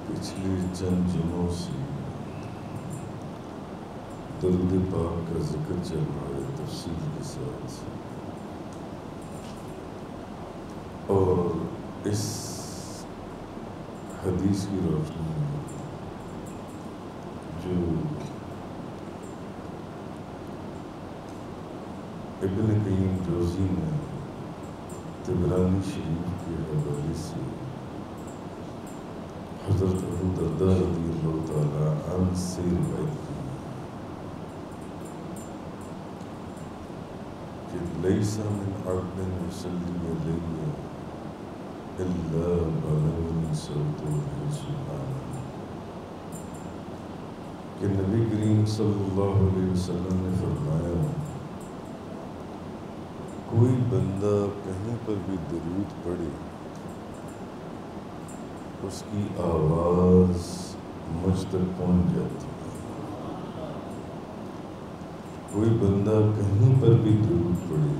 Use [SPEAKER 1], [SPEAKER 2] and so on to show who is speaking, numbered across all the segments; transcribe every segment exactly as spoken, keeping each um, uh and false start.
[SPEAKER 1] پچھلے چند جمعوں سے درود پاک کا ذکر چل رہا ہے تفصیل کے ساتھ، اور اس حدیث کی روشنی میں جو ابن قیم جوزی نے طبرانی شریف کے حوالے سے حضرت ابو درداء رضی اللہ تعالیٰ عنہ سے روایت کی کہ لیس من عبد یصلی علیہ الا بلغنی صوته سبحانہ، کہ نبی کریم صلی اللہ علیہ وسلم نے فرمایا کوئی بندہ کہیں پر بھی درود پڑھے اس کی آواز مجھ تک پہنچ جاتی ہے۔ کوئی بندہ کہیں پر بھی درود پڑھے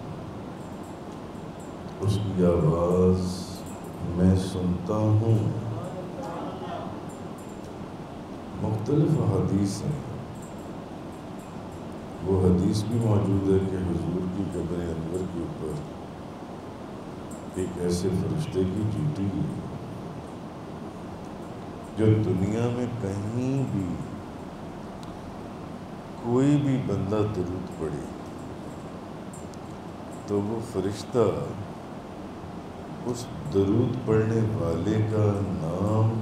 [SPEAKER 1] اس کی آواز میں سنتا ہوں۔ مختلف حدیث ہیں، وہ حدیث بھی موجود ہے کہ حضور کی قبر انور کے اوپر ایک ایسے فرشتے کی ڈیوٹی ہے جو دنیا میں کہیں بھی کوئی بھی بندہ درود پڑھے تو وہ فرشتہ اس درود پڑھنے والے کا نام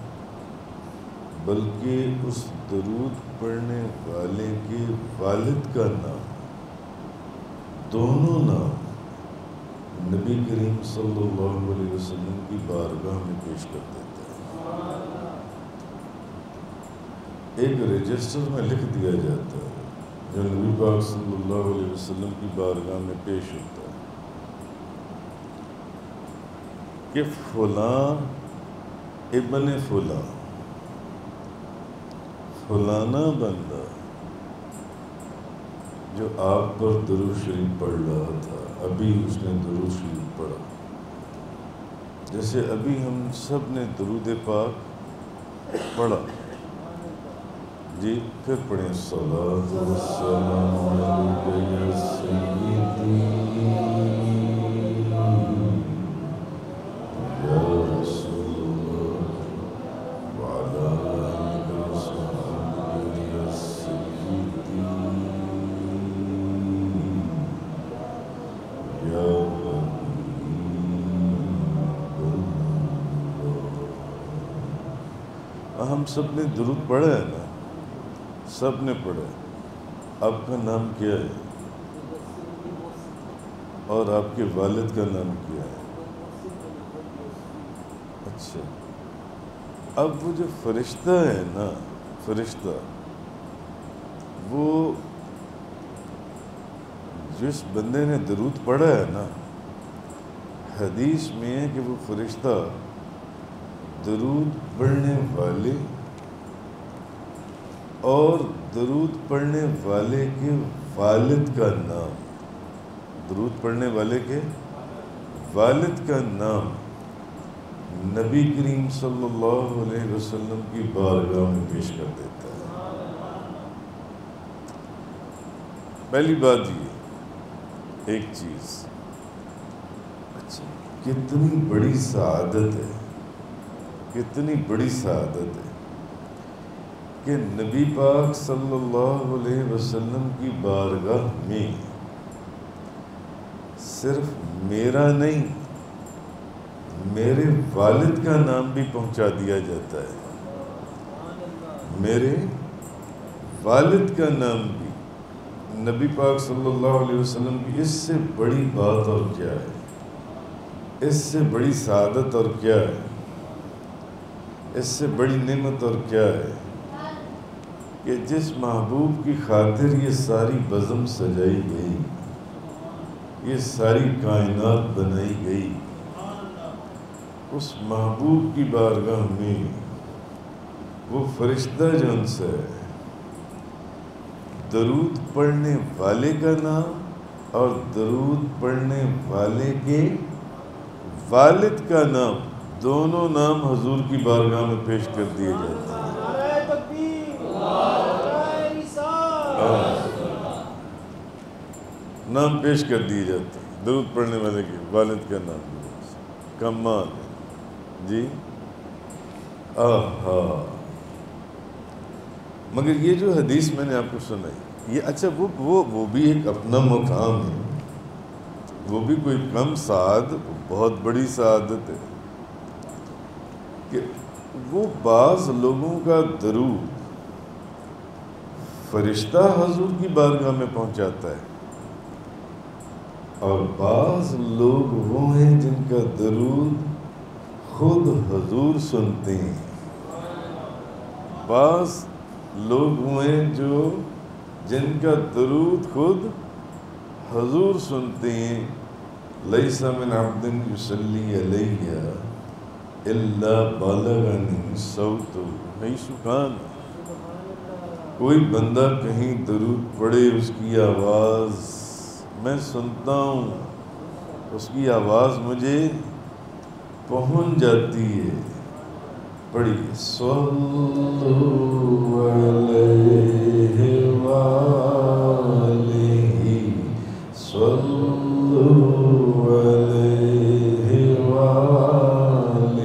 [SPEAKER 1] بلکہ اس درود پڑھنے والے کے والد کا نام، دونوں نام نبی کریم صلی اللہ علیہ وسلم کی بارگاہ میں پیش کر دیتا ہے۔ ایک رجسٹر میں لکھ دیا جاتا ہے جو نبی پاک صلی اللہ علیہ وسلم کی بارگاہ میں پیش ہوتا ہے کہ فلاں ابن فلاں فلانا بندہ جو آپ پر درود شریف پڑھ رہا تھا، ابھی اس نے درود شریف پڑھا، جیسے ابھی ہم سب نے درود پاک پڑھا، جی پھر پڑھیں الصلاۃ والسلام علیک یا سیدی یا رسول اللہ وعلی آلک وصحبہ یا سیدی یا ہم سب نے درود پڑھا ہے نا، سب نے پڑھا ہے۔ آپ کا نام کیا ہے اور آپ کے والد کا نام کیا ہے؟ اچھا، اب وہ جو فرشتہ ہے نا، فرشتہ وہ جس بندے نے درود پڑھا ہے نا، حدیث میں ہے کہ وہ فرشتہ درود پڑھنے والے اور درود پڑھنے والے کے والد کا نام، درود پڑھنے والے کے والد کا نام نبی کریم صلی اللہ علیہ وسلم کی بارگاہ میں پیش کر دیتا ہے۔ پہلی بات یہ ایک چیز، اچھا کتنی بڑی سعادت ہے، کتنی بڑی سعادت ہے کہ نبی پاک صلی اللہ علیہ وسلم کی بارگاہ میں صرف میرا نہیں، میرے والد کا نام بھی پہنچا دیا جاتا ہے، میرے والد کا نام بھی۔ نبی پاک صلی اللہ علیہ وسلم کی اس سے بڑی بات اور کیا ہے، اس سے بڑی سعادت اور کیا ہے، اس سے بڑی نعمت اور کیا ہے کہ جس محبوب کی خاطر یہ ساری بزم سجائی گئی، یہ ساری کائنات بنائی گئی، اس محبوب کی بارگاہ میں وہ فرشتہ جو ان سے درود پڑھنے والے کا نام اور درود پڑھنے والے کے والد کا نام دونوں نام حضور کی بارگاہ میں پیش کر دیے جاتے ہیں۔
[SPEAKER 2] نعرہ تکبیر، نعرہ رسالت،
[SPEAKER 1] نام پیش کر دیے جاتے ہیں درود پڑھنے والے کے والد کا نام کمال ہے جی۔ آہا، مگر یہ جو حدیث میں نے آپ کو سنائی یہ اچھا وہ وہ وہ بھی ایک اپنا مقام ہے، وہ بھی کوئی کم سعادت، بہت بڑی سعادت ہے کہ وہ بعض لوگوں کا درود فرشتہ حضور کی بارگاہ میں پہنچاتا ہے، اور بعض لوگ وہ ہیں جن کا درود خود حضور سنتے ہیں، بعض لوگ وہ ہیں جو جن کا درود خود حضور سنتے ہیں۔ لیس من عبد یصلی علیہ الا بلغنی صوتہ حیث کان، کوئی بندہ کہیں درود پڑھے اس کی آواز میں سنتا ہوں، اس کی آواز مجھے پہنچ جاتی ہے۔ پڑھیے صلو علیہ وآلہ صلو علیہ وآلہ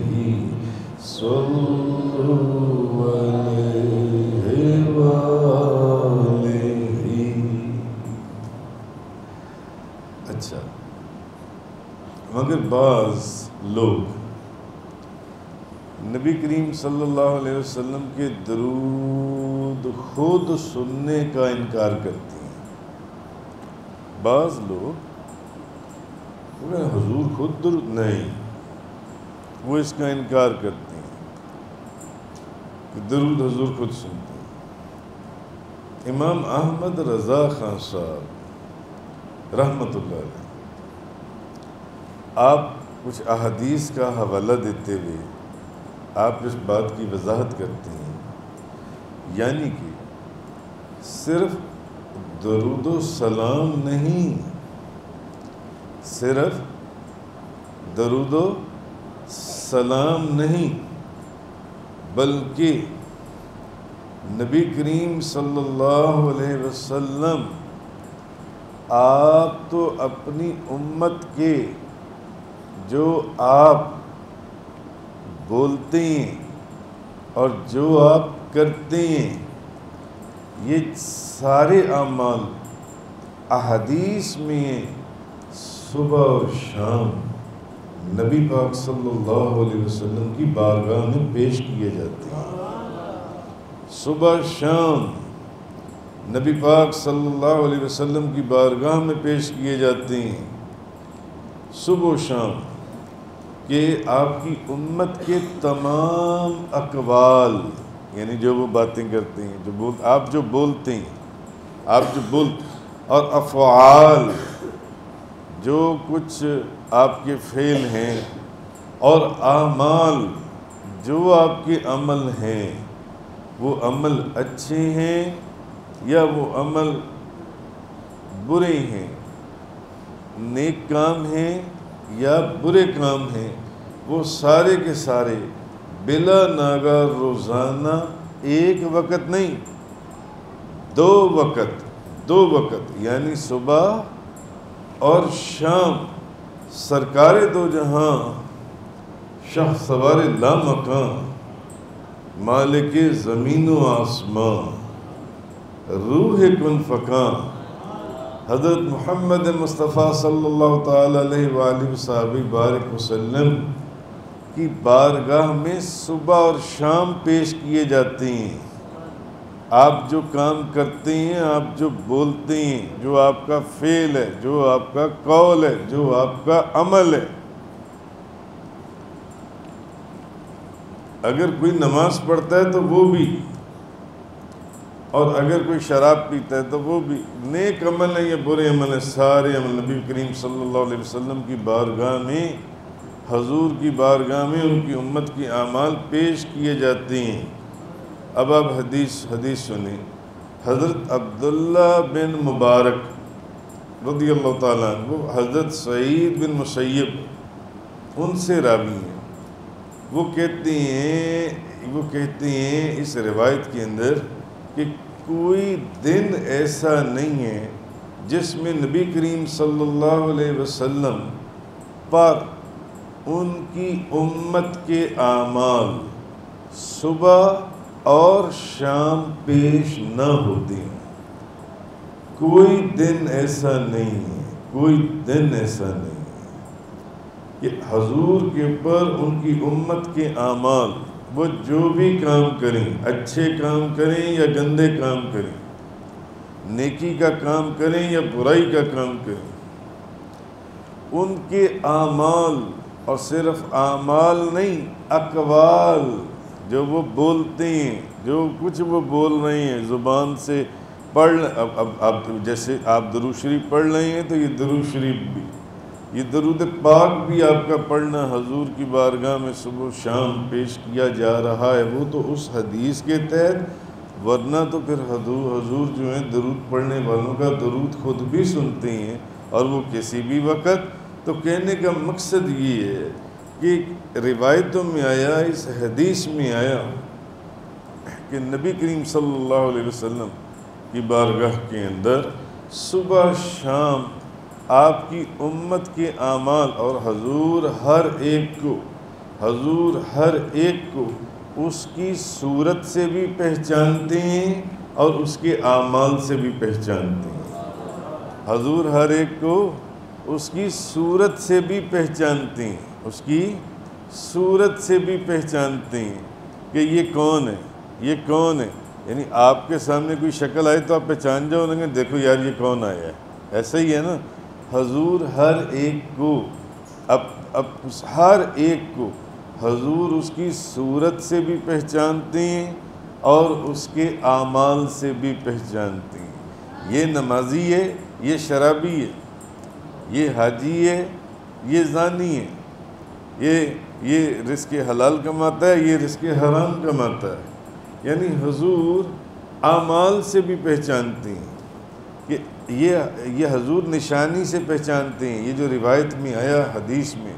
[SPEAKER 1] صلو علیہ وآلہ۔ اچھا، مگر بعض لوگ نبی کریم صلی اللہ علیہ وسلم کے درود خود سننے کا انکار کرتے ہیں۔ بعض لوگ وہ حضور خود درود نہیں، وہ اس کا انکار کرتے ہیں کہ درود حضور خود سنتے ہیں۔ امام احمد رضا خان صاحب رحمۃ اللہ علیہ آپ کچھ احادیث کا حوالہ دیتے ہوئے آپ اس بات کی وضاحت کرتے ہیں، یعنی کہ صرف درود و سلام نہیں، صرف درود و سلام نہیں، بلکہ نبی کریم صلی اللہ علیہ وسلم آپ تو اپنی امت کے جو آپ بولتے ہیں اور جو آپ کرتے ہیں یہ سارے اعمال احادیث میں صبح اور شام نبی پاک صلی اللہ علیہ وسلم کی بارگاہ میں پیش کیے جاتے ہیں۔ صبح شام نبی پاک صلی اللہ علیہ وسلم کی بارگاہ میں پیش کیے جاتے ہیں، صبح و شام، کہ آپ کی امت کے تمام اقوال، یعنی جو وہ باتیں کرتے ہیں، جو بول آپ جو بولتے ہیں، آپ جو بول اور افعال، جو کچھ آپ کے فعل ہیں، اور اعمال جو آپ کے عمل ہیں، وہ عمل اچھے ہیں یا وہ عمل برے ہیں، نیک کام ہیں یا برے کام ہیں، وہ سارے کے سارے بلا ناگہ روزانہ ایک وقت نہیں، دو وقت دو وقت یعنی صبح اور شام سرکار دو جہاں شاہ سوار لامکان مالک زمین و آسمان روح کن فکان حضرت محمد مصطفیٰ صلی اللہ تعالیٰ علیہ وآلہ وصحبہ بارک وسلم کی بارگاہ میں صبح اور شام پیش کیے جاتے ہیں۔ آپ جو کام کرتے ہیں، آپ جو بولتے ہیں، جو آپ کا فعل ہے، جو آپ کا قول ہے، جو آپ کا عمل ہے، اگر کوئی نماز پڑھتا ہے تو وہ بھی، اور اگر کوئی شراب پیتا ہے تو وہ بھی، نیک عمل ہے یا برے عمل ہے، سارے عمل نبی کریم صلی اللہ علیہ وسلم کی بارگاہ میں، حضور کی بارگاہ میں ان کی امت کی اعمال پیش کیے جاتے ہیں۔ اب آپ حدیث حدیث سنیں، حضرت عبداللہ بن مبارک رضی اللہ تعالیٰ عنہ، وہ حضرت سعید بن مسیب ان سے راوی ہیں، وہ کہتے ہیں وہ کہتے ہیں اس روایت کے اندر کہ کوئی دن ایسا نہیں ہے جس میں نبی کریم صلی اللہ علیہ وسلم پر ان کی امت کے اعمال صبح اور شام پیش نہ ہوتے ہیں۔ کوئی دن ایسا نہیں ہے، کوئی دن ایسا نہیں ہے کہ حضور کے اوپر ان کی امت کے اعمال، وہ جو بھی کام کریں، اچھے کام کریں یا گندے کام کریں، نیکی کا کام کریں یا برائی کا کام کریں، ان کے اعمال، اور صرف اعمال نہیں، اقوال جو وہ بولتے ہیں، جو کچھ وہ بول رہے ہیں زبان سے پڑھ، اب اب اب جیسے آپ درود شریف پڑھ رہے ہیں تو یہ درود شریف بھی، یہ درود پاک بھی آپ کا پڑھنا حضور کی بارگاہ میں صبح و شام پیش کیا جا رہا ہے، وہ تو اس حدیث کے تحت، ورنہ تو پھر حضور حضور جو ہیں درود پڑھنے والوں کا درود خود بھی سنتے ہیں، اور وہ کسی بھی وقت۔ تو کہنے کا مقصد یہ ہے کہ روایتوں میں آیا، اس حدیث میں آیا کہ نبی کریم صلی اللہ علیہ وسلم کی بارگاہ کے اندر صبح شام آپ کی امت کے اعمال، اور حضور ہر ایک کو حضور ہر ایک کو اس کی صورت سے بھی پہچانتے ہیں اور اس کے اعمال سے بھی پہچانتے ہیں۔ حضور ہر ایک کو اس کی صورت سے بھی پہچانتے ہیں، اس کی صورت سے بھی پہچانتے ہیں کہ یہ کون ہے، یہ کون ہے۔ یعنی آپ کے سامنے کوئی شکل آئے تو آپ پہچان جاؤ کہ دیکھو یار یہ کون آیا ہے، ایسا ہی ہے نا۔ حضور ہر ایک کو اب اب ہر ایک کو حضور اس کی صورت سے بھی پہچانتے ہیں اور اس کے اعمال سے بھی پہچانتے ہیں۔ یہ نمازی ہے، یہ شرابی ہے، یہ حاجی ہے، یہ زانی ہے، یہ یہ رزق حلال کماتا ہے، یہ رزق حرام کماتا ہے۔ یعنی حضور اعمال سے بھی پہچانتے ہیں کہ یہ یہ حضور نشانی سے پہچانتے ہیں۔ یہ جو روایت میں آیا حدیث میں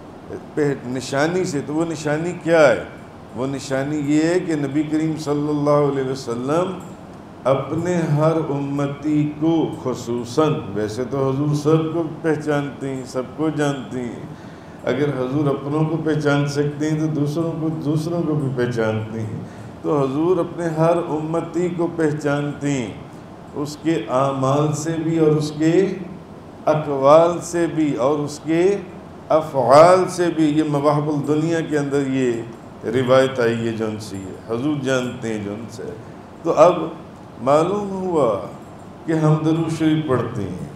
[SPEAKER 1] نشانی سے، تو وہ نشانی کیا ہے؟ وہ نشانی یہ ہے کہ نبی کریم صلی اللہ علیہ وسلم اپنے ہر امتی کو خصوصاً، ویسے تو حضور سب کو پہچانتے ہیں، سب کو جانتے ہیں، اگر حضور اپنوں کو پہچان سکتے ہیں تو دوسروں کو دوسروں کو بھی پہچانتے ہیں، تو حضور اپنے ہر امتی کو پہچانتے ہیں، اس کے اعمال سے بھی اور اس کے اقوال سے بھی اور اس کے افعال سے بھی۔ یہ مواہب الدنیا کے اندر یہ روایت آئی ہے جو ان سے ہے، حضور جانتے ہیں جو ان سے۔ تو اب معلوم ہوا کہ ہم درود شریف پڑھتے ہیں،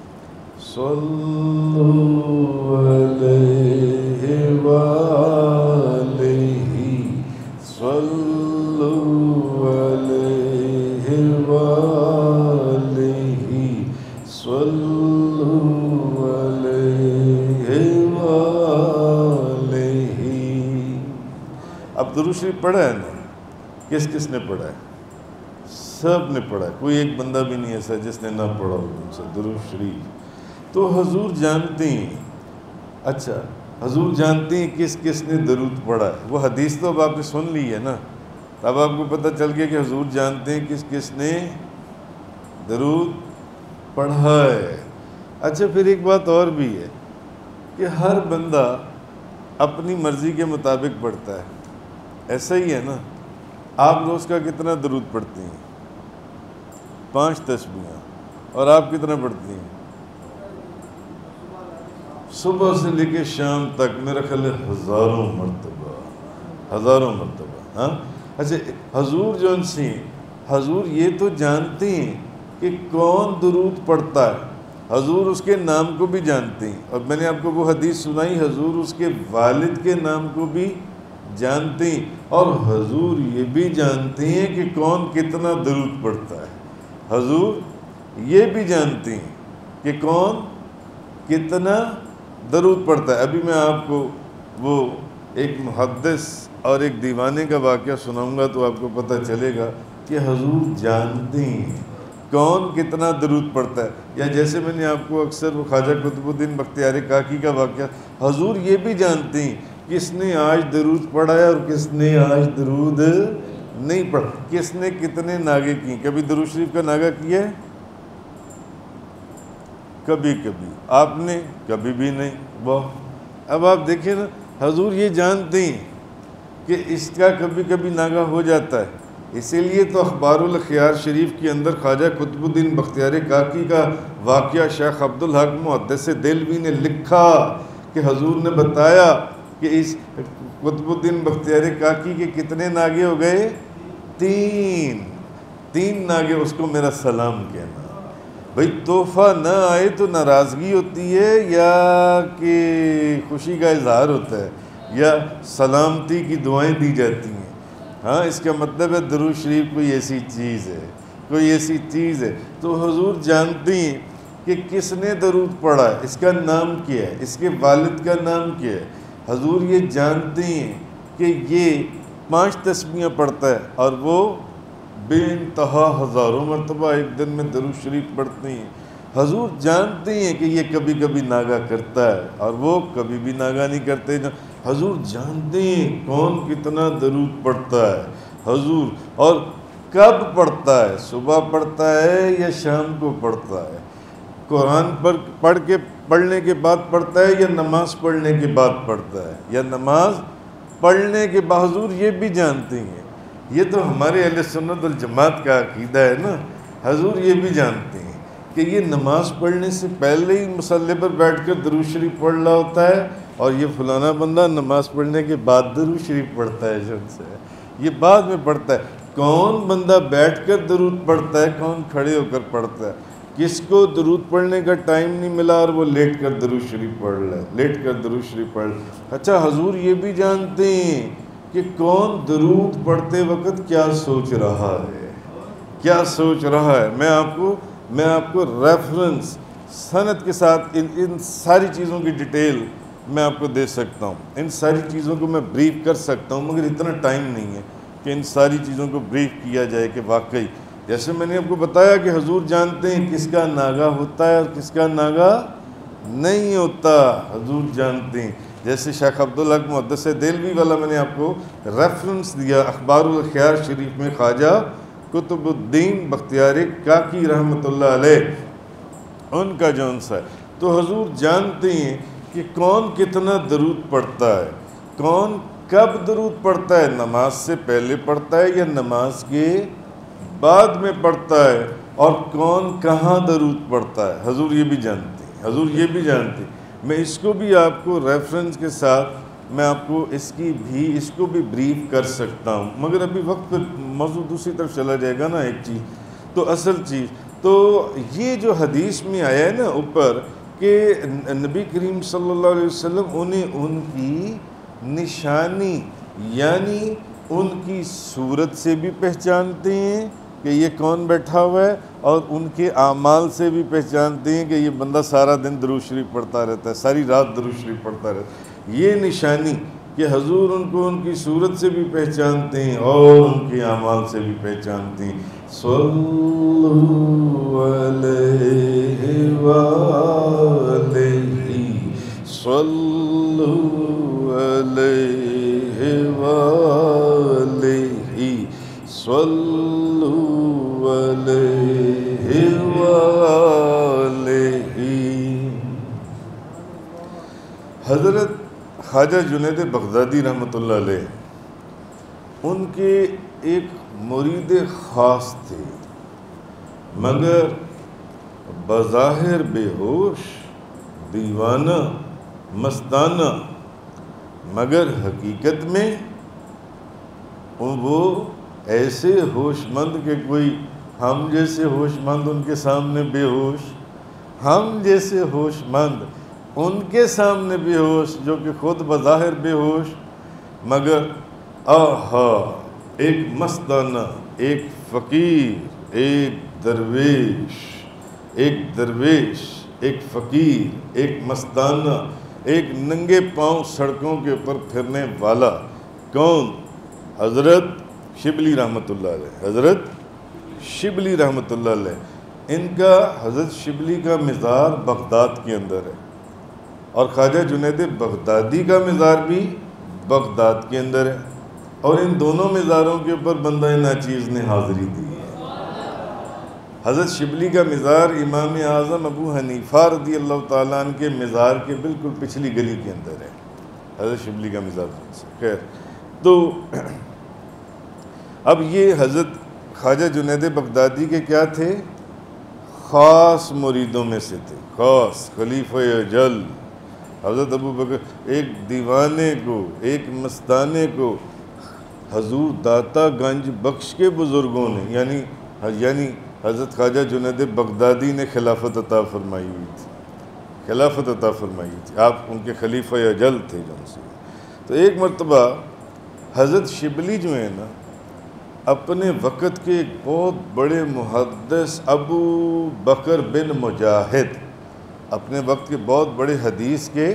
[SPEAKER 1] صلو علیہ وآلہ صلو علیہ وآلہ صلو علیہ وآلہ۔ اب درود شریف پڑھا ہے نا؟ کس کس نے پڑھا ہے؟ سب نے پڑھا ہے، کوئی ایک بندہ بھی نہیں ایسا جس نے نہ پڑھا ہو ان سے درود شریف۔ تو حضور جانتے ہیں، اچھا حضور جانتے ہیں کس کس نے درود پڑھا ہے۔ وہ حدیث تو اب آپ نے سن لی ہے نا، اب آپ کو پتہ چل گیا کہ حضور جانتے ہیں کس کس نے درود پڑھا ہے۔ اچھا پھر ایک بات اور بھی ہے کہ ہر بندہ اپنی مرضی کے مطابق پڑھتا ہے، ایسا ہی ہے نا۔ آپ روز کا کتنا درود پڑھتے ہیں؟ پانچ تسبیحاں۔ اور آپ کتنا پڑھتے ہیں؟ صبح سے لے کے شام تک میرا خیال ہے ہزاروں مرتبہ، ہزاروں مرتبہ۔ ہاں اچھا حضور جو ان سے حضور یہ تو جانتے ہیں کہ کون درود پڑھتا ہے، حضور اس کے نام کو بھی جانتے ہیں، اور میں نے آپ کو وہ حدیث سنائی، حضور اس کے والد کے نام کو بھی جانتے ہیں، اور حضور یہ بھی جانتے ہیں کہ کون کتنا درود پڑھتا ہے۔ حضور یہ بھی جانتے ہیں کہ کون کتنا درود پڑھتا ہے۔ ابھی میں آپ کو وہ ایک محدث اور ایک دیوانے کا واقعہ سناؤں گا تو آپ کو پتہ چلے گا کہ حضور جانتے ہیں کون کتنا درود پڑھتا ہے۔ یا جیسے میں نے آپ کو اکثر وہ خواجہ قطب الدین بختیار کاکی کا واقعہ، حضور یہ بھی جانتے ہیں کس نے آج درود پڑھا ہے اور کس نے آج درود نہیں پڑھا، کس نے کتنے ناگے کی، کبھی درود شریف کا ناگہ کیا ہے؟ کبھی کبھی آپ نے، کبھی بھی نہیں۔ واہ، اب آپ دیکھیں نا، حضور یہ جانتے ہیں کہ اس کا کبھی کبھی ناگہ ہو جاتا ہے، اسی لیے تو اخبار الاخیار شریف کے اندر خواجہ قطب الدین بختیار کاکی کا واقعہ شیخ عبدالحق محدث دہلوی نے لکھا کہ حضور نے بتایا کہ اس قطب الدین بختیار کاکی کے کتنے ناگے ہو گئے؟ تین تین ناگے، اس کو میرا سلام کہنا۔ بھئی تحفہ نہ آئے تو ناراضگی ہوتی ہے یا کہ خوشی کا اظہار ہوتا ہے یا سلامتی کی دعائیں دی جاتی ہیں؟ ہاں، اس کا مطلب ہے درود شریف کوئی ایسی چیز ہے، کوئی ایسی چیز ہے۔ تو حضور جانتے ہیں کہ کس نے درود پڑھا ہے، اس کا نام کیا ہے، اس کے والد کا نام کیا ہے۔ حضور یہ جانتے ہیں کہ یہ پانچ تسبیحیں پڑھتا ہے اور وہ بے انتہا ہزاروں مرتبہ ایک دن میں درود شریف پڑھتے ہیں۔ حضور جانتے ہیں کہ یہ کبھی کبھی ناگہ کرتا ہے اور وہ کبھی بھی ناگہ نہیں کرتے۔ حضور جانتے ہیں کون کتنا درود پڑھتا ہے حضور، اور کب پڑھتا ہے، صبح پڑھتا ہے یا شام کو پڑھتا ہے، قرآن پر پڑھ کے پڑھنے کے بعد پڑھتا ہے یا نماز پڑھنے کے بعد پڑھتا ہے، یا نماز پڑھنے کے بعد۔ حضور یہ بھی جانتے ہیں، یہ تو ہمارے اہل سنت والجماعت کا عقیدہ ہے نا، حضور یہ بھی جانتے ہیں کہ یہ نماز پڑھنے سے پہلے ہی مصلی پر بیٹھ کر درود شریف پڑھ رہا ہوتا ہے، اور یہ فلانا بندہ نماز پڑھنے کے بعد درود شریف پڑھتا ہے، جن سے یہ بعد میں پڑھتا ہے۔ کون بندہ بیٹھ کر درود پڑھتا ہے، کون کھڑے ہو کر پڑھتا ہے؟ کس کو درود پڑھنے کا ٹائم نہیں ملا اور وہ لیٹ کر درود شریف پڑھ رہا ہے، لیٹ کر درود شریف پڑھ رہا ہے۔ اچھا، حضور یہ بھی جانتے ہیں کہ کون درود پڑھتے وقت کیا سوچ رہا ہے، کیا سوچ رہا ہے۔ میں آپ کو میں آپ کو ریفرنس سند کے ساتھ ان ان ساری چیزوں کی ڈیٹیل میں آپ کو دے سکتا ہوں، ان ساری چیزوں کو میں بریف کر سکتا ہوں، مگر اتنا ٹائم نہیں ہے کہ ان ساری چیزوں کو بریف کیا جائے کہ واقعی جیسے میں نے آپ کو بتایا کہ حضور جانتے ہیں کس کا ناگہ ہوتا ہے اور کس کا ناگہ نہیں ہوتا، حضور جانتے ہیں۔ جیسے شیخ عبدالحق محدث دہلوی والا میں نے آپ کو ریفرنس دیا، اخبار الاخیار شریف میں خواجہ قطب الدین بختیار کاکی رحمۃ اللہ علیہ، ان کا جون سا ہے۔ تو حضور جانتے ہیں کہ کون کتنا درود پڑھتا ہے، کون کب درود پڑھتا ہے، نماز سے پہلے پڑھتا ہے یا نماز کے بعد میں پڑھتا ہے، اور کون کہاں درود پڑھتا ہے، حضور یہ بھی جانتے ہیں، حضور یہ بھی جانتے ہیں۔ میں اس کو بھی آپ کو ریفرنس کے ساتھ میں آپ کو اس کی بھی اس کو بھی بریف کر سکتا ہوں، مگر ابھی وقت پہ موضوع دوسری طرف چلا جائے گا نا۔ ایک چیز تو اصل چیز تو یہ جو حدیث میں آیا ہے نا اوپر کہ نبی کریم صلی اللہ علیہ وسلم انہیں ان کی نشانی یعنی ان کی صورت سے بھی پہچانتے ہیں کہ یہ کون بیٹھا ہوا ہے، اور ان کے اعمال سے بھی پہچانتے ہیں کہ یہ بندہ سارا دن درود شریف پڑھتا رہتا ہے، ساری رات درود شریف پڑھتا رہتا ہے۔ یہ نشانی کہ حضور ان کو ان کی صورت سے بھی پہچانتے ہیں اور ان کے اعمال سے بھی پہچانتے ہیں۔ صلو علیہ وآلہ صلو علیہ وآلہ صلو علیہ وآلہ۔ حضرت خواجہ جنید بغدادی رحمۃ اللہ علیہ ان کے ایک مرید خاص تھے، مگر بظاہر بے ہوش، دیوانہ، مستانہ، مگر حقیقت میں وہ ایسے ہوش مند کہ کوئی ہم جیسے ہوش مند ان کے سامنے بے ہوش، ہم جیسے ہوش مند ان کے سامنے بے ہوش، جو کہ خود بظاہر بے ہوش، مگر آہا ایک مستانہ، ایک فقیر، ایک درویش، ایک درویش، ایک فقیر، ایک مستانہ، ایک ننگے پاؤں سڑکوں کے اوپر پھرنے والا، کون؟ حضرت شبلی رحمۃ اللہ علیہ، حضرت شبلی رحمۃ اللہ علیہ۔ ان کا حضرت شبلی کا مزار بغداد کے اندر ہے، اور خواجہ جنید بغدادی کا مزار بھی بغداد کے اندر ہے، اور ان دونوں مزاروں کے اوپر بندہ ناچیز نے حاضری دی ہے۔ حضرت شبلی کا مزار امام اعظم ابو حنیفہ رضی اللہ تعالیٰ عنہ کے مزار کے بالکل پچھلی گلی کے اندر ہے حضرت شبلی کا مزار۔ خیر، تو اب یہ حضرت خواجہ جنید بغدادی کے کیا تھے؟ خاص مریدوں میں سے تھے، خاص خلیفہ اجل حضرت ابو بکر۔ ایک دیوانے کو، ایک مستانے کو حضور داتا گنج بخش کے بزرگوں نے یعنی یعنی حضرت خواجہ جنید بغدادی نے خلافت عطا فرمائی ہوئی تھی، خلافت عطا فرمائی ہوئی تھی، آپ ان کے خلیفہ اجل تھے جن سے۔ تو ایک مرتبہ حضرت شبلی جو ہیں نا، اپنے وقت کے ایک بہت بڑے محدث ابو بکر بن مجاہد، اپنے وقت کے بہت بڑے حدیث کے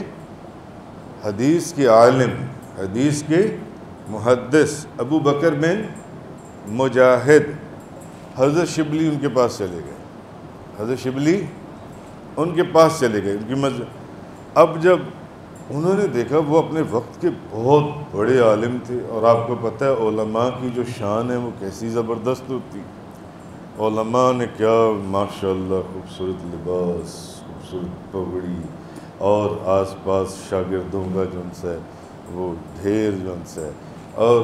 [SPEAKER 1] حدیث کے عالم، حدیث کے محدث ابو بکر بن مجاہد، حضرت شبلی ان کے پاس چلے گئے، حضرت شبلی ان کے پاس چلے گئے ان کی مسجد۔ اب جب انہوں نے دیکھا، وہ اپنے وقت کے بہت بڑے عالم تھے، اور آپ کو پتہ ہے علماء کی جو شان ہے وہ کیسی زبردست ہوتی۔ علماء نے کیا ماشاءاللہ خوبصورت لباس، خوبصورت پگڑی، اور آس پاس شاگردوں کا جو ان سے وہ ڈھیر جو ان سے، اور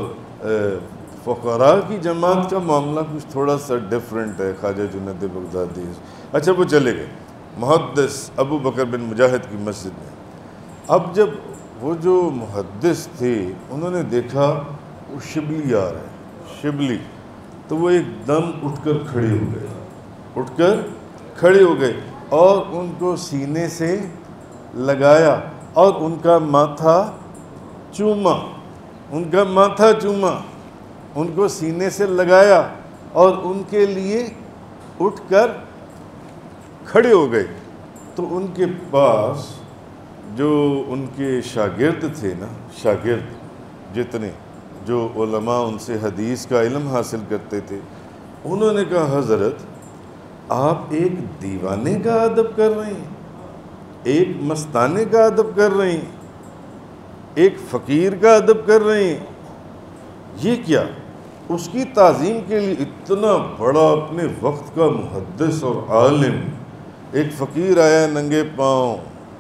[SPEAKER 1] فقراء کی جماعت کا معاملہ کچھ تھوڑا سا ڈیفرنٹ ہے خواجہ جنید بغدادی۔ اچھا، وہ چلے گئے محدث ابو بکر بن مجاہد کی مسجد میں۔ اب جب وہ جو محدث تھے انہوں نے دیکھا وہ شبلی آ رہا ہے، شبلی، تو وہ ایک دم اٹھ کر کھڑے ہو گئے، اٹھ کر کھڑے ہو گئے اور ان کو سینے سے لگایا اور ان کا ماتھا چوما، ان کا ماتھا چوما، ان کو سینے سے لگایا اور ان کے لیے اٹھ کر کھڑے ہو گئے۔ تو ان کے پاس جو ان کے شاگرد تھے نا، شاگرد جتنے جو علماء ان سے حدیث کا علم حاصل کرتے تھے، انہوں نے کہا حضرت آپ ایک دیوانے کا ادب کر رہے ہیں، ایک مستانے کا ادب کر رہے ہیں، ایک فقیر کا ادب کر رہے ہیں، یہ کیا؟ اس کی تعظیم کے لیے اتنا بڑا اپنے وقت کا محدث اور عالم، ایک فقیر آیا ننگے پاؤں،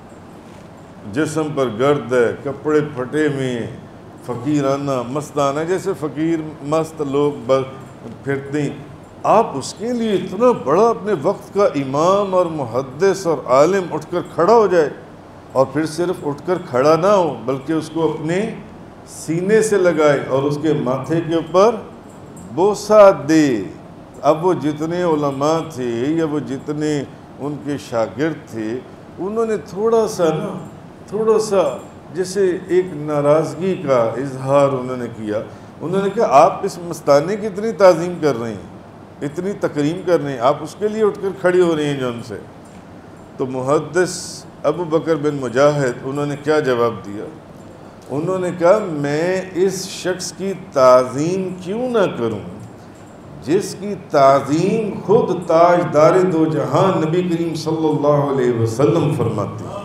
[SPEAKER 1] جسم پر گرد ہے، کپڑے پھٹے ہوئے ہیں، فقیرانہ مستانہ جیسے فقیر مست لوگ پھرتے ہیں، آپ اس کے لیے اتنا بڑا اپنے وقت کا امام اور محدث اور عالم اٹھ کر کھڑا ہو جائے، اور پھر صرف اٹھ کر کھڑا نہ ہو بلکہ اس کو اپنے سینے سے لگائے اور اس کے ماتھے کے اوپر بوسہ دے۔ اب وہ جتنے علماء تھے یا وہ جتنے ان کے شاگرد تھے، انہوں نے تھوڑا سا نا تھوڑا سا جیسے ایک ناراضگی کا اظہار انہوں نے کیا۔ انہوں نے کہا آپ اس مستانے کی اتنی تعظیم کر رہے ہیں، اتنی تکریم کر رہے ہیں، آپ اس کے لیے اٹھ کر کھڑی ہو رہی ہیں جو ان سے۔ تو محدث ابو بکر بن مجاہد انہوں نے کیا جواب دیا؟ انہوں نے کہا میں اس شخص کی تعظیم کیوں نہ کروں جس کی تعظیم خود تاجدار دو جہاں نبی کریم صلی اللہ علیہ وسلم فرماتے ہیں،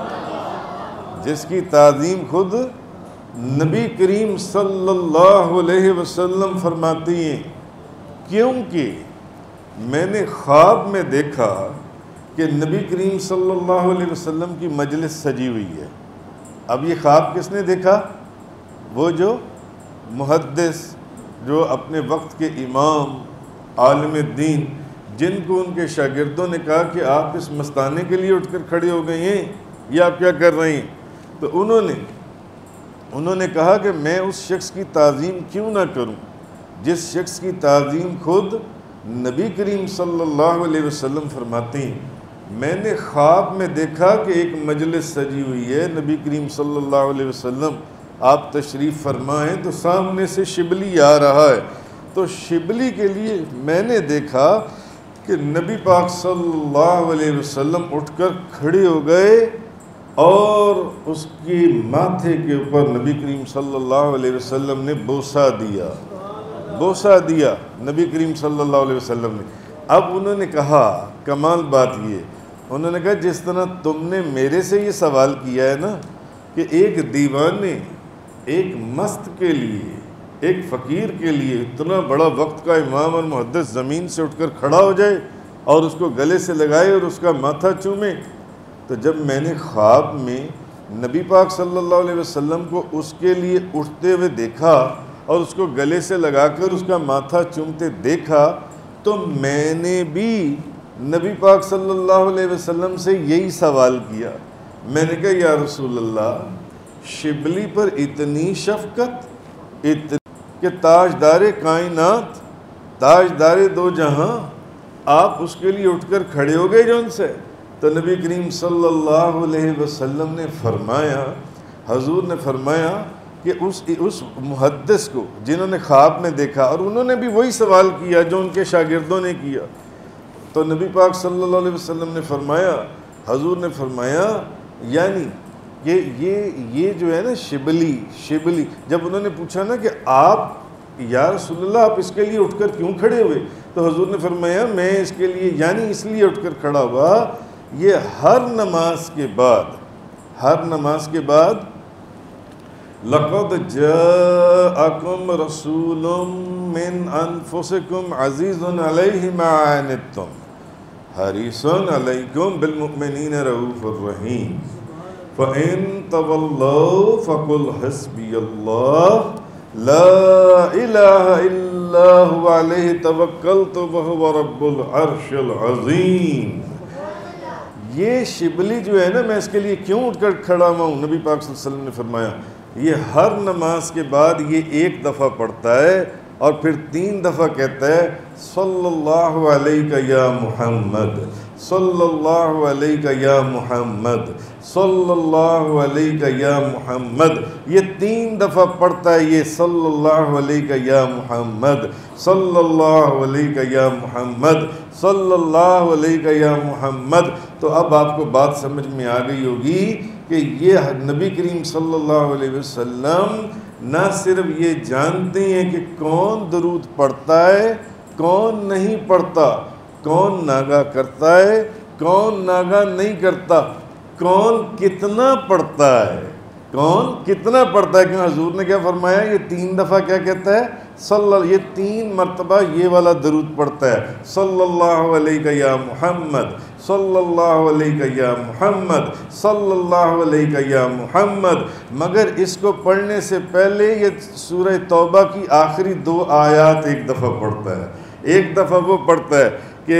[SPEAKER 1] جس کی تعظیم خود نبی کریم صلی اللہ علیہ وسلم فرماتی ہیں، کیونکہ میں نے خواب میں دیکھا کہ نبی کریم صلی اللہ علیہ وسلم کی مجلس سجی ہوئی ہے۔ اب یہ خواب کس نے دیکھا؟ وہ جو محدث، جو اپنے وقت کے امام عالم دین، جن کو ان کے شاگردوں نے کہا کہ آپ اس مستانے کے لیے اٹھ کر کھڑے ہو گئے ہیں، یہ آپ کیا کر رہے ہیں؟ تو انہوں نے انہوں نے کہا کہ میں اس شخص کی تعظیم کیوں نہ کروں جس شخص کی تعظیم خود نبی کریم صلی اللہ علیہ وسلم فرماتے ہیں۔ میں نے خواب میں دیکھا کہ ایک مجلس سجی ہوئی ہے، نبی کریم صلی اللہ علیہ وسلم آپ تشریف فرمائیں تو سامنے سے شبلی آ رہا ہے، تو شبلی کے لیے میں نے دیکھا کہ نبی پاک صلی اللہ علیہ وسلم اٹھ کر کھڑے ہو گئے اور اس کی ماتھے کے اوپر نبی کریم صلی اللہ علیہ وسلم نے بوسہ دیا، بوسہ دیا نبی کریم صلی اللہ علیہ وسلم نے۔ اب انہوں نے کہا کمال بات یہ، انہوں نے کہا جس طرح تم نے میرے سے یہ سوال کیا ہے نا کہ ایک دیوانے ایک مست کے لیے، ایک فقیر کے لیے اتنا بڑا وقت کا امام اور محدث زمین سے اٹھ کر کھڑا ہو جائے اور اس کو گلے سے لگائے اور اس کا ماتھا چومے؟ تو جب میں نے خواب میں نبی پاک صلی اللہ علیہ وسلم کو اس کے لیے اٹھتے ہوئے دیکھا اور اس کو گلے سے لگا کر اس کا ماتھا چومتے دیکھا، تو میں نے بھی نبی پاک صلی اللہ علیہ وسلم سے یہی سوال کیا۔ میں نے کہا یا رسول اللہ، شبلی پر اتنی شفقت اتنی کہ تاجدار کائنات، تاجدار دو جہاں، آپ اس کے لیے اٹھ کر کھڑے ہو گئے جون سے؟ تو نبی کریم صلی اللہ علیہ وسلم نے فرمایا، حضور نے فرمایا کہ اس اس محدث کو جنہوں نے خواب میں دیکھا، اور انہوں نے بھی وہی سوال کیا جو ان کے شاگردوں نے کیا، تو نبی پاک صلی اللہ علیہ وسلم نے فرمایا، حضور نے فرمایا یعنی یہ یہ یہ جو ہے نا شبلی شبلی جب انہوں نے پوچھا نا کہ آپ یا رسول اللہ آپ اس کے لیے اٹھ کر کیوں کھڑے ہوئے، تو حضور نے فرمایا میں اس کے لیے یعنی اس لیے اٹھ کر کھڑا ہوا، یہ ہر نماز کے بعد ہر نماز کے بعد لَقَدْ جَاءَكُمْ رَسُولٌ مِّنْ أَنفُسِكُمْ عَزِيزٌ عَلَيْهِ مَا عَنِتُّمْ حَرِيصٌ عَلَيْكُمْ بِالْمُؤْمِنِينَ رَءُوفٌ رَحِيمٌ فَإِن تَوَلَّوْا فَقُلْ حَسْبِيَ اللَّهُ لَا إِلَهَ إِلَّا هُوَ عَلَيْهِ تَوَكَّلْتُ وَهُوَ رَبُّ الْعَرْشِ الْعَظِيمِ۔ یہ شبلی جو ہے نا، میں اس کے لیے کیوں اٹھ کر کھڑا ہوا ہوں؟ نبی پاک صلی اللہ علیہ وسلم نے فرمایا یہ ہر نماز کے بعد یہ ایک دفعہ پڑھتا ہے اور پھر تین دفعہ کہتا ہے صلی اللہ علیہ یا محمد، صلی اللہ علیہ یا محمد، صلی اللہ علیہ یا محمد۔ یہ تین دفعہ پڑھتا ہے یہ صلی اللہ علیہ یا محمد، صلی اللہ علیہ یا محمد، صلی اللہ علیہ یا محمد۔ تو اب آپ کو بات سمجھ میں آ گئی ہوگی کہ یہ نبی کریم صلی اللہ علیہ وسلم نہ صرف یہ جانتے ہیں کہ کون درود پڑھتا ہے کون نہیں پڑھتا، کون ناگا کرتا ہے کون ناگا نہیں کرتا، کون کتنا پڑھتا ہے کون کتنا پڑھتا ہے۔ کیوں حضور نے کیا فرمایا؟ یہ تین دفعہ کیا کہتا ہے؟ صلی یہ تین مرتبہ یہ والا درود پڑھتا ہے، صلی اللہ علیہ یا محمد، صلی اللہ علیہ یا محمد، صلی اللہ علیہ یا محمد۔ مگر اس کو پڑھنے سے پہلے یہ سورہ توبہ کی آخری دو آیات ایک دفعہ پڑھتا ہے۔ ایک دفعہ وہ پڑھتا ہے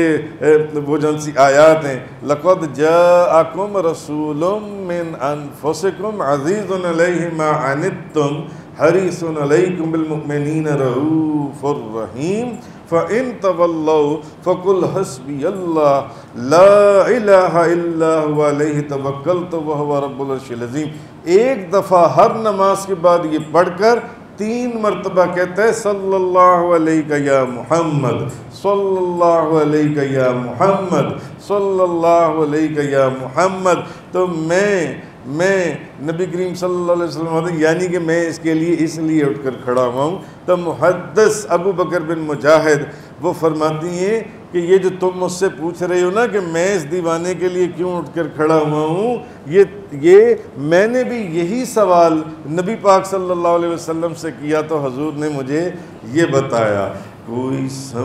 [SPEAKER 1] کہ وہ جن سی آیات ہیں لَقَدْ جَاءَكُمْ رَسُولٌ مِّنْ أَنفُسِكُمْ عَزِيزٌ عَلَيْهِ مَا عَنِتُّمْ حَرِيصٌ عَلَيْكُمْ بِالْمُؤْمِنِينَ رَءُوفٌ رَحِيمٌ فَإِن تَوَلَّوْا فَقُلْ حَسْبِيَ اللَّهُ لَا إِلَهَ إِلَّا هُوَ عَلَيْهِ تَوَكَّلْتُ وَهُوَ رَبُّ الْعَرْشِ الْعَظِيمِ۔ ایک دفعہ ہر نماز کے بعد یہ پڑھ کر تین مرتبہ کہتا ہے صلی اللہ علیہ یا محمد، صلی اللہ علیہ یا محمد، صلی اللہ علیہ یا محمد۔ تو میں میں نبی کریم صلی اللہ علیہ وسلم یعنی کہ میں اس کے لیے اس لیے اٹھ کر کھڑا ہوا ہوں۔ تو محدث ابو بکر بن مجاہد وہ فرماتی ہیں کہ یہ جو تم مجھ سے پوچھ رہے ہو نا کہ میں اس دیوانے کے لیے کیوں اٹھ کر کھڑا ہوا ہوں، یہ یہ میں نے بھی یہی سوال نبی پاک صلی اللہ علیہ وسلم سے کیا تو حضور نے مجھے یہ بتایا۔ کوئی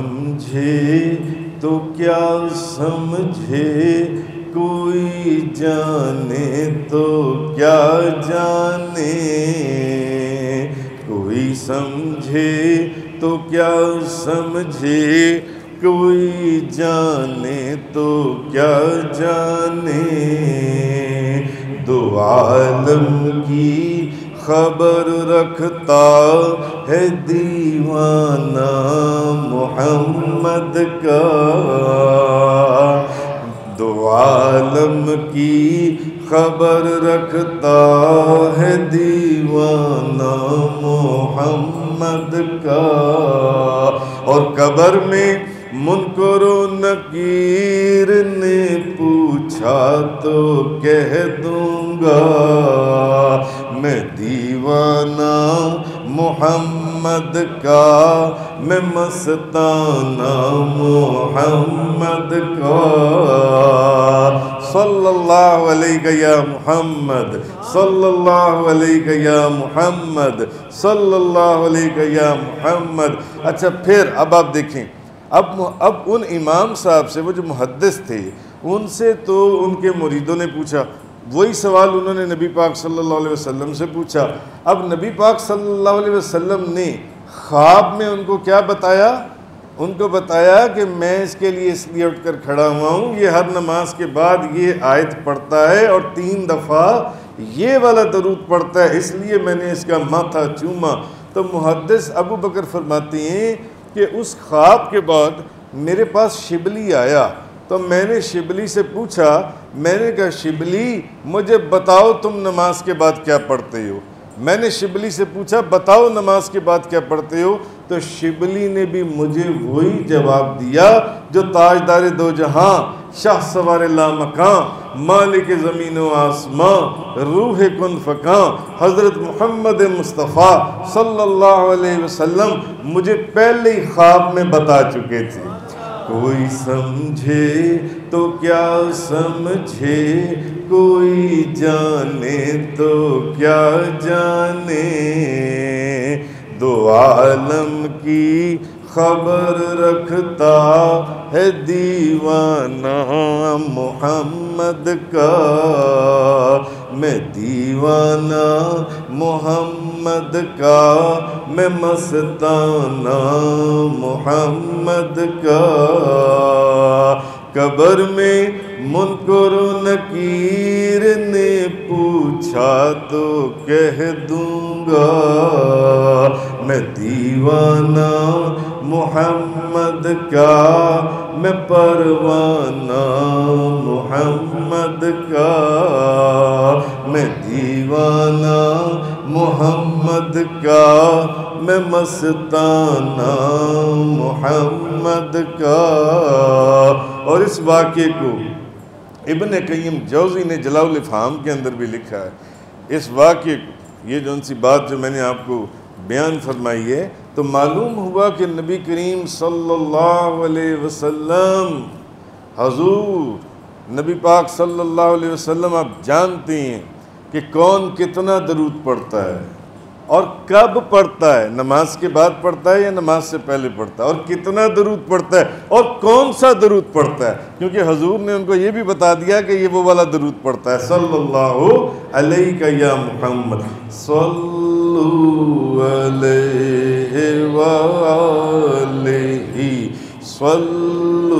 [SPEAKER 1] سمجھے تو کیا سمجھے، کوئی جانے تو کیا جانے، کوئی سمجھے تو کیا سمجھے، کوئی جانے تو کیا جانے۔ دو عالم کی خبر رکھتا ہے دیوانہ محمد کا، دو عالم کی خبر رکھتا ہے دیوانہ محمد کا۔ اور قبر میں منکر و نکیر نے پوچھا تو کہہ دوں گا میں دیوانہ محمد کا، میں مستانہ محمد کا۔ صلی اللہ علیہ یا محمد صلی اللہ علیہ یا محمد صلی اللہ علیہ یا محمد۔ اچھا پھر اب آپ دیکھیں، اب اب ان امام صاحب سے، وہ جو محدث تھے، ان سے تو ان کے مریدوں نے پوچھا، وہی سوال انہوں نے نبی پاک صلی اللہ علیہ وسلم سے پوچھا۔ اب نبی پاک صلی اللہ علیہ وسلم نے خواب میں ان کو کیا بتایا؟ ان کو بتایا کہ میں اس کے لیے اس لیے اٹھ کر کھڑا ہوا ہوں، یہ ہر نماز کے بعد یہ آیت پڑھتا ہے اور تین دفعہ یہ والا درود پڑھتا ہے، اس لیے میں نے اس کا ماتھا چوما۔ تو محدث ابو بکر فرماتے ہیں کہ اس خواب کے بعد میرے پاس شبلی آیا، تو میں نے شبلی سے پوچھا، میں نے کہا شبلی مجھے بتاؤ تم نماز کے بعد کیا پڑھتے ہو؟ میں نے شبلی سے پوچھا بتاؤ نماز کے بعد کیا پڑھتے ہو؟ تو شبلی نے بھی مجھے وہی جواب دیا جو تاجدار دو جہاں، شاہ سوار لامکاں، مالک زمین و آسمان، روح کن فکاں، حضرت محمد مصطفیٰ صلی اللہ علیہ وسلم مجھے پہلے ہی خواب میں بتا چکے تھے۔ کوئی سمجھے تو کیا سمجھے، کوئی جانے تو کیا جانے، دو عالم کی خبر رکھتا ہے دیوانہ محمد کا، میں دیوانہ محمد کا، میں مستانہ محمد کا۔ قبر میں منکر و نکیر نے پوچھا تو کہہ دوں گا، میں دیوانہ محمد کا، میں پروانہ محمد کا، میں دیوانہ محمد کا، میں مستانہ محمد کا۔ اور اس واقعے کو ابن قیم جوزی نے جلاء الافہام کے اندر بھی لکھا ہے۔ اس واقعے کو، یہ جو ان سی بات جو میں نے آپ کو بیان فرمائی ہے، تو معلوم ہوا کہ نبی کریم صلی اللہ علیہ وسلم، حضور نبی پاک صلی اللہ علیہ وسلم، آپ جانتے ہیں کہ کون کتنا درود پڑھتا ہے اور کب پڑھتا ہے، نماز کے بعد پڑھتا ہے یا نماز سے پہلے پڑھتا ہے، اور کتنا درود پڑھتا ہے اور کون سا درود پڑھتا ہے، کیونکہ حضور نے ان کو یہ بھی بتا دیا کہ یہ وہ والا درود پڑھتا ہے، صلی اللہ علیہ یا محمد، صلو علیہ وآلہ، صلو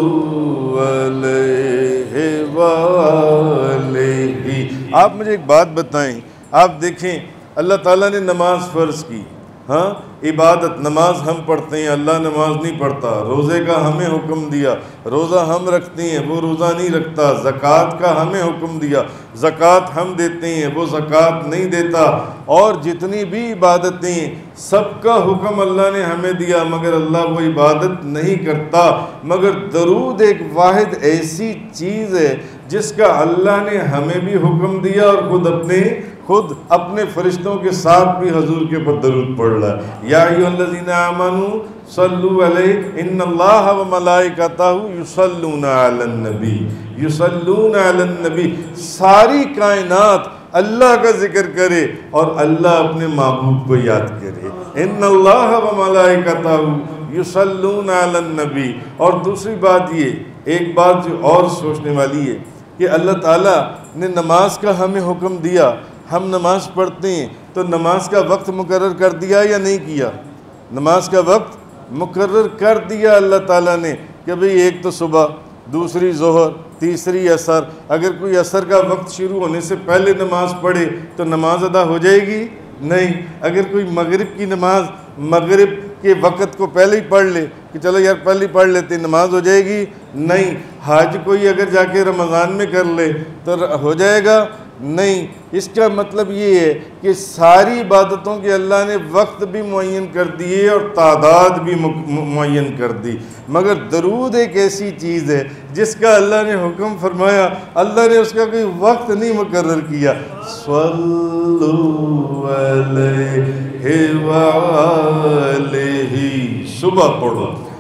[SPEAKER 1] علیہ وآلہ۔ آپ مجھے ایک بات بتائیں، آپ دیکھیں اللہ تعالیٰ نے نماز فرض کی، ہاں عبادت، نماز ہم پڑھتے ہیں، اللہ نماز نہیں پڑھتا، روزے کا ہمیں حکم دیا، روزہ ہم رکھتے ہیں، وہ روزہ نہیں رکھتا، زکوٰۃ کا ہمیں حکم دیا، زکوٰۃ ہم دیتے ہیں، وہ زکوٰۃ نہیں دیتا، اور جتنی بھی عبادتیں سب کا حکم اللہ نے ہمیں دیا، مگر اللہ وہ عبادت نہیں کرتا۔ مگر درود ایک واحد ایسی چیز ہے جس کا اللہ نے ہمیں بھی حکم دیا اور خود اپنے خود اپنے فرشتوں کے ساتھ بھی حضور کے اوپر درود پڑھ رہا ہے۔ یا ایھا الذین آمنوا صلوا علیہ ان اللہ و ملائکتہ یصلون علی النبی، یصلون علی النبی، ساری کائنات اللہ کا ذکر کرے اور اللہ اپنے محبوب کو یاد کرے، ان اللہ و ملائکتہ یصلون علی النبی۔ اور دوسری بات یہ، ایک بات جو اور سوچنے والی ہے کہ اللہ تعالیٰ نے نماز کا ہمیں حکم دیا، ہم نماز پڑھتے ہیں، تو نماز کا وقت مقرر کر دیا یا نہیں کیا؟ نماز کا وقت مقرر کر دیا اللہ تعالیٰ نے کہ بھئی ایک تو صبح، دوسری ظہر، تیسری عصر۔ اگر کوئی عصر کا وقت شروع ہونے سے پہلے نماز پڑھے تو نماز ادا ہو جائے گی؟ نہیں۔ اگر کوئی مغرب کی نماز مغرب کے وقت کو پہلے ہی پڑھ لے کہ چلو یار پہلے ہی پڑھ لیتے، نماز ہو جائے گی؟ نہیں۔ حج کوئی اگر جا کے رمضان میں کر لے تو ہو جائے گا؟ نہیں۔ اس کا مطلب یہ ہے کہ ساری عبادتوں کے اللہ نے وقت بھی معین کر دیے اور تعداد بھی معین کر دی، مگر درود ایک ایسی چیز ہے جس کا اللہ نے حکم فرمایا، اللہ نے اس کا کوئی وقت نہیں مقرر کیا۔ صلو علیہ وآلہ، صبح پڑھو،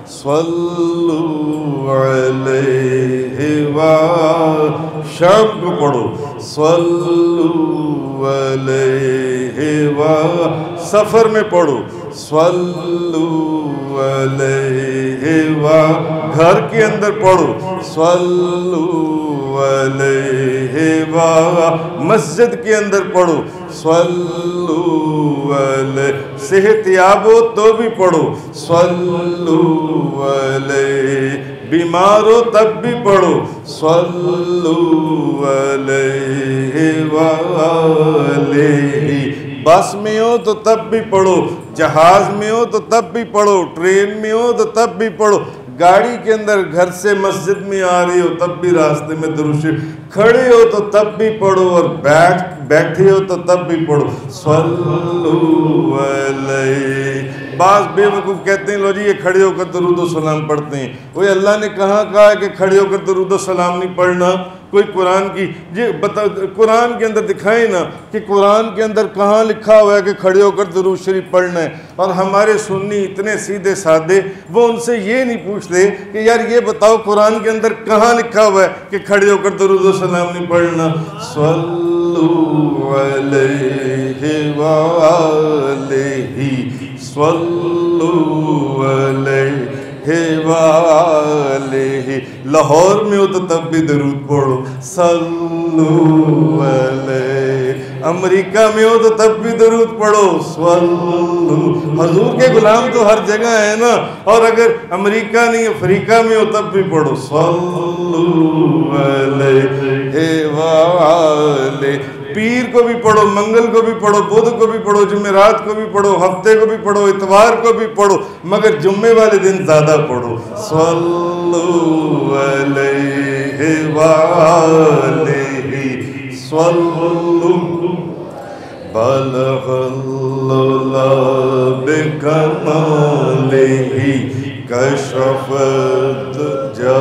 [SPEAKER 1] صلو علیہ و شام کو پڑھو صلو علیہ و سفر میں پڑھو صلو علیہ و گھر کے اندر پڑھو صلو علیہ و مسجد کے اندر پڑھو صلو علیہ صحت یاب ہو تو بھی پڑھو صلو علیہ بیمار ہو تب بھی پڑھو صلو علیہ وآلہ بس میں ہو تو تب بھی پڑھو جہاز میں ہو تو تب بھی پڑھو ٹرین میں ہو تو تب بھی پڑھو گاڑی کے اندر گھر سے مسجد میں آ رہی ہو تب بھی راستے میں درود شریف کھڑے ہو تو تب بھی پڑھو اور بیٹھ بیٹھے ہو تو تب بھی پڑھو صلو علیہ بعض بے وقوف کہتے ہیں لو جی یہ کھڑے ہو کر درود و سلام پڑھتے ہیں وہ اللہ نے کہاں کہا ہے کہ کھڑے ہو کر درود و سلام نہیں پڑھنا کوئی قرآن کی یہ بتا قرآن کے اندر دکھائیں نا کہ قرآن کے اندر کہاں لکھا ہوا ہے کہ کھڑے ہو کر درود شریف پڑھنا ہے اور ہمارے سنی اتنے سیدھے سادے وہ ان سے یہ نہیں پوچھتے کہ یار یہ بتاؤ قرآن کے اندر کہاں لکھا ہوا ہے کہ کھڑے ہو کر درود و سلام نہیں پڑھنا صلو علیہ وآلہ صلو علیہ وآلہ لاہور میں ہو تو تب بھی درود پڑھو صلو علیہ امریکہ میں ہو تو تب بھی درود پڑھو صلو حضور کے غلام تو ہر جگہ ہے نا اور اگر امریکہ نہیں افریقہ میں ہو تب بھی پڑھو صلو علیہ وآلہ پیر کو بھی پڑھو منگل کو بھی پڑھو بدھ کو بھی پڑھو جمعرات کو بھی پڑھو ہفتے کو بھی پڑھو اتوار کو بھی پڑھو مگر جمعے والے دن زیادہ پڑھو صلو علیہ وآلہ صلو بلغ اللہ بکمالہ کشف الدجى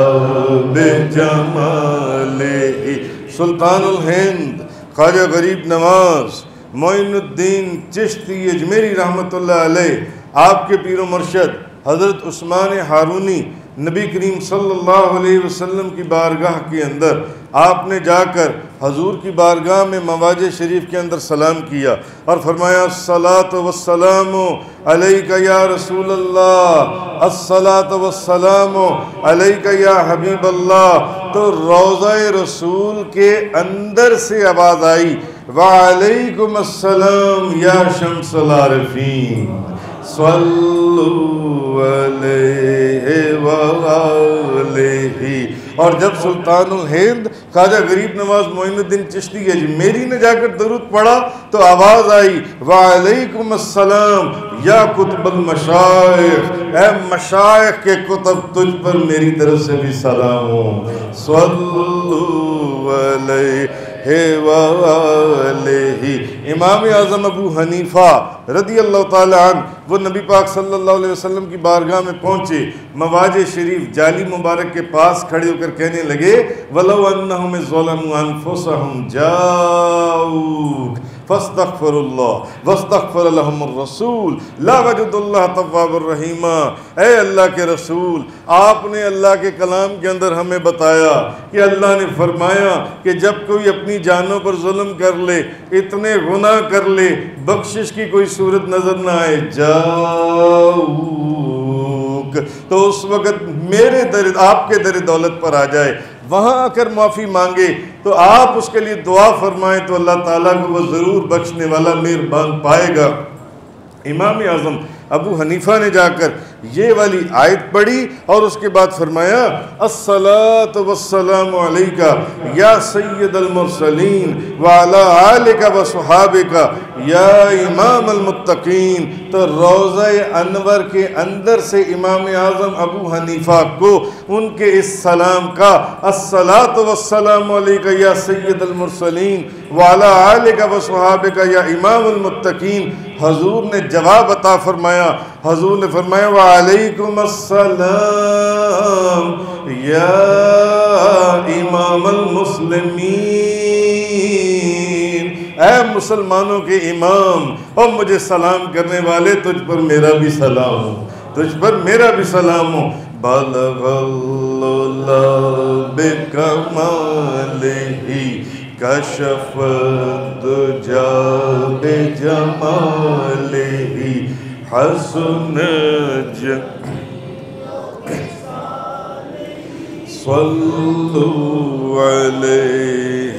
[SPEAKER 1] بجمالہ سلطان الہند خواجہ غریب نواز معین الدین چشتی اجمیری رحمۃ اللہ علیہ آپ کے پیر و مرشد حضرت عثمان ہارونی نبی کریم صلی اللہ علیہ وسلم کی بارگاہ کے اندر آپ نے جا کر حضور کی بارگاہ میں مواجہ شریف کے اندر سلام کیا اور فرمایا الصلاۃ والسلام علیک یا رسول اللہ الصلاۃ والسلام علیک یا حبیب اللہ تو روضہ رسول کے اندر سے آواز آئی وعلیکم السلام یا شمس العارفین صلو علیہ وآلہ اور جب سلطان الہند خواجہ غریب نواز معین الدین چشتی اجمیری نے جا کر درود پڑھا تو آواز آئی وعلیکم السلام یا کتب المشائخ اے مشائخ کے کتب تجھ پر میری طرف سے بھی سلام ہو صلو علیہ وآلہ امام اعظم ابو حنیفہ رضی اللہ تعالی عنہ وہ نبی پاک صلی اللہ علیہ وسلم کی بارگاہ میں پہنچے مواجہ شریف جالی مبارک کے پاس کھڑے ہو کر کہنے لگے وَلَوْ أَنَّهُمْ ظَلَمُوا أَنفُسَهُمْ جَاءُوكَ فَاسْتَغْفِرُوا اللَّهَ وَاسْتَغْفَرَ لَهُمُ الرَّسُولُ لَا وَجَدُ اللَّهَ تَوَّابًا رَحِيمًا اے اللہ کے رسول آپ نے اللہ کے کلام کے اندر ہمیں بتایا کہ اللہ نے فرمایا کہ جب کوئی اپنی جانوں پر ظلم کر لے اتنے گناہ کر لے بخشش کی کوئی صورت نظر نہ آئے جاؤک تو اس وقت میرے در آپ کے در دولت پر آ جائے وہاں آ کر معافی مانگے تو آپ اس کے لیے دعا فرمائیں تو اللہ تعالیٰ کو وہ ضرور بخشنے والا مہربان پائے گا امام اعظم ابو حنیفہ نے جا کر یہ والی آیت پڑھی اور اس کے بعد فرمایا الصلاۃ والسلام علیک یا سید المرسلین وعلی آلک وصحابک یا امام المتقین تو روضہ انور کے اندر سے امام اعظم ابو حنیفہ کو ان کے اس سلام کا الصلاۃ والسلام علیک یا سید المرسلین وعلی آلک وصحابک یا امام المتقین حضور نے جواب عطا فرمایا حضور نے فرمایا وعلیکم السلام یا امام المسلمین اے مسلمانوں کے امام اور مجھے سلام کرنے والے تجھ پر میرا بھی سلام ہو تجھ پر میرا بھی سلام ہو بلغ العلا بکمالہ کشف الدجا بجمالہ حسن صلو علیہ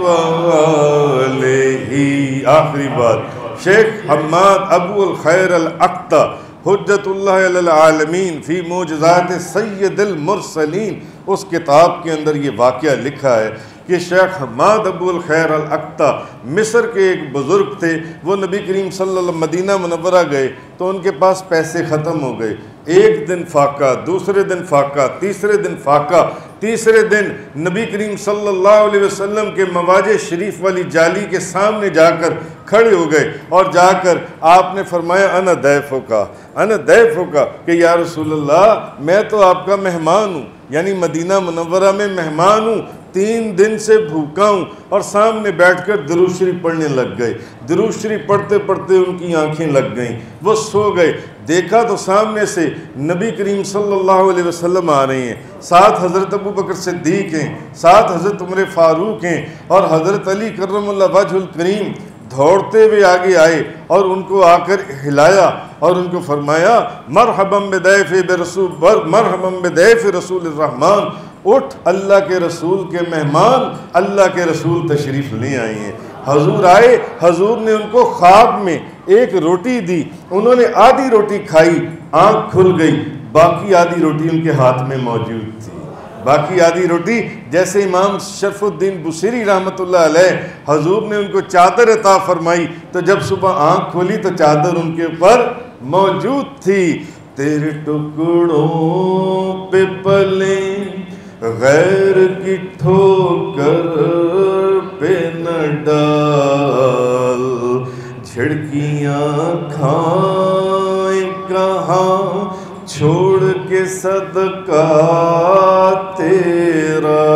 [SPEAKER 1] وآلہ۔ آخری بات، شیخ حماد ابو الخیر الاقطع حجت اللہ علی العالمین فی معجزات سید المرسلین، اس کتاب کے اندر یہ واقعہ لکھا ہے کہ شیخ حماد ابو الخیر الاقطع مصر کے ایک بزرگ تھے، وہ نبی کریم صلی اللہ علیہ وسلم مدینہ منورہ گئے تو ان کے پاس پیسے ختم ہو گئے، ایک دن فاقہ، دوسرے دن فاقہ، تیسرے دن فاقہ، تیسرے دن نبی کریم صلی اللہ علیہ وسلم کے مواجہ شریف والی جالی کے سامنے جا کر کھڑے ہو گئے اور جا کر آپ نے فرمایا انا ضیفک انا ضیفک کہ یا رسول اللہ میں تو آپ کا مہمان ہوں، یعنی مدینہ منورہ میں مہمان ہوں، تین دن سے بھوکا ہوں، اور سامنے بیٹھ کر درود شریف پڑھنے لگ گئے، درود شریف پڑھتے پڑھتے ان کی آنکھیں لگ گئیں، وہ سو گئے، دیکھا تو سامنے سے نبی کریم صلی اللہ علیہ وسلم آ رہے ہیں، ساتھ حضرت ابو بکر صدیق ہیں، ساتھ حضرت عمر فاروق ہیں، اور حضرت علی کرم اللہ وجہ الکریم دوڑتے ہوئے آگے آئے اور ان کو آ کر ہلایا اور ان کو فرمایا مرحبا بضیف برسول مرحبا بضیف رسول الرحمن، اٹھ اللہ کے رسول کے مہمان، اللہ کے رسول تشریف لے آئے ہیں۔ حضور آئے، حضور نے ان کو خواب میں ایک روٹی دی، انہوں نے آدھی روٹی کھائی، آنکھ کھل گئی، باقی آدھی روٹی ان کے ہاتھ میں موجود تھی، باقی آدھی روٹی جیسے امام شرف الدین بصیری رحمۃ اللہ علیہ حضور نے ان کو چادر عطا فرمائی تو جب صبح آنکھ کھولی تو چادر ان کے اوپر موجود تھی۔ تیرے ٹکڑوں پہ پلے غیر کی ٹھوکر پہ نہ ڈال، جھڑکیاں کھائیں کہاں چھوڑ کے صدقہ تیرا،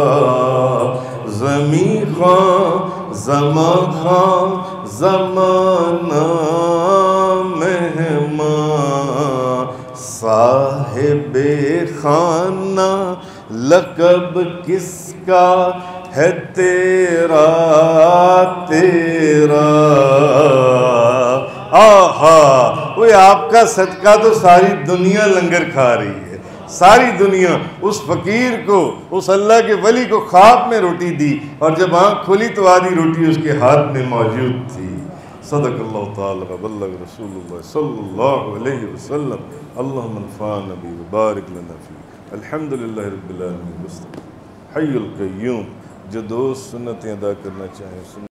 [SPEAKER 1] زمیں خواں زمان خواں زمانہ مہمان، صاحب خانہ لقب کس کا ہے تیرا تیرا۔ آہا، وہ آپ کا صدقہ تو ساری دنیا لنگر کھا رہی ہے، ساری دنیا اس فقیر کو، اس اللہ کے ولی کو خواب میں روٹی دی اور جب آنکھ کھلی تو آدھی روٹی اس کے ہاتھ میں موجود تھی۔ صدق اللہ تعالی و بلغ رسول اللہ صلی اللہ علیہ وسلم۔ اللہم انفعنا بہ وبارک لنا فیہ۔ الحمدللہ رب العالمین، حی القیوم۔ جو دوست سنتیں ادا کرنا چاہیں